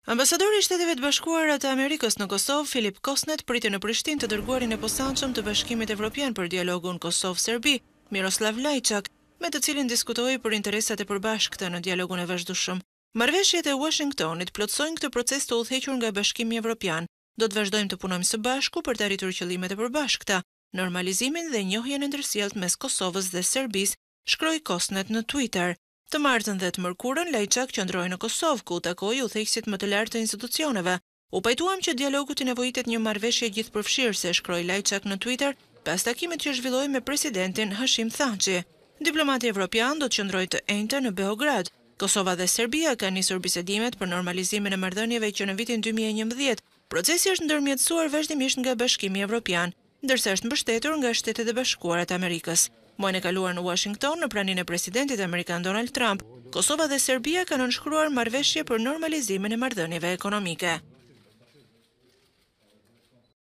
Ambasadori i Shteteve të Bashkuara të Amerikës në Kosovë, Filip Kosnet, priti në Prishtinë të dërguarin e posaçëm të Bashkimit Evropian për dialogun Kosovë-Serbi, Miroslav Lajçak, me të cilin diskutoi për interesat e përbashkëta në dialogun e vazhdueshëm. Marrëveshjet e Washingtonit plotësojnë këtë proces të udhëhequr nga Bashkimi Evropian. Do të vazhdojmë të punojmë së bashku për të arritur qëllimet e përbashkëta, normalizimin dhe njohjen e ndërsjellët mes Kosovës dhe Serbisë, shkroi Kosnet në Twitter. Të martën dhe të mërkurën, Lajçak qëndroi në Kosovë, ku takoi udhëheqësit më të lartë të institucioneve. U pajtuam që dialogu të nevojitet një marrëveshje gjithëpërfshirëse, shkroi Lajçak në Twitter, pas takimit që zhvilloi me presidentin Hashim Thaçi. Diplomati evropian do të qëndrojë të enjtë në Beograd. Kosova dhe Serbia kanë nisur bisedimet për normalizimin e marrëdhënieve që në vitin 2011. Procesi është ndërmjetësuar vazhdimisht nga Bashkimi Evropian, ndërsa është mbështetur nga Shtetet e Bashkuara të Amerikës. Muajin e kaluar në Washington, në praninë e presidentit amerikan Donald Trump, Kosova dhe Serbia kanë nënshkruar marrëveshje për normalizimin e marrëdhënieve ekonomike.